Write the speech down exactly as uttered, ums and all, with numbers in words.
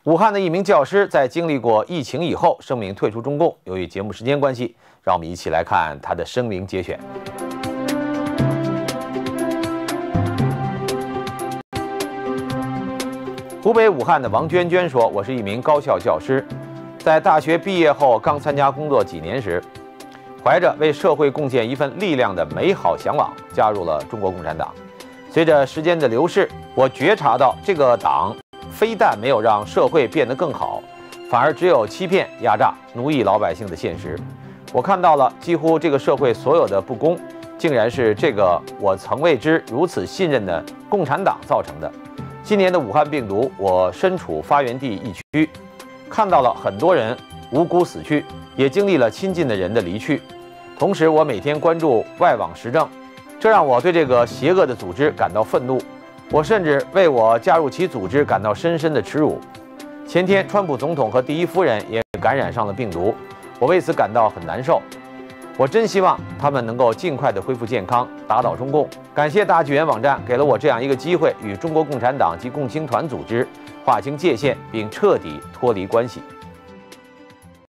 武汉的一名教师在经历过疫情以后，声明退出中共。由于节目时间关系，让我们一起来看他的声明节选。湖北武汉的王娟娟说：“我是一名高校教师，在大学毕业后刚参加工作几年时，怀着为社会贡献一份力量的美好向往，加入了中国共产党。随着时间的流逝，我觉察到这个党。” 非但没有让社会变得更好，反而只有欺骗、压榨、奴役老百姓的现实。我看到了几乎这个社会所有的不公，竟然是这个我曾为之如此信任的共产党造成的。今年的武汉病毒，我身处发源地疫区，看到了很多人无辜死去，也经历了亲近的人的离去。同时，我每天关注外网时政，这让我对这个邪恶的组织感到愤怒。 我甚至为我加入其组织感到深深的耻辱。前天，川普总统和第一夫人也感染上了病毒，我为此感到很难受。我真希望他们能够尽快地恢复健康，打倒中共。感谢大纪元网站给了我这样一个机会，与中国共产党及共青团组织划清界限，并彻底脱离关系。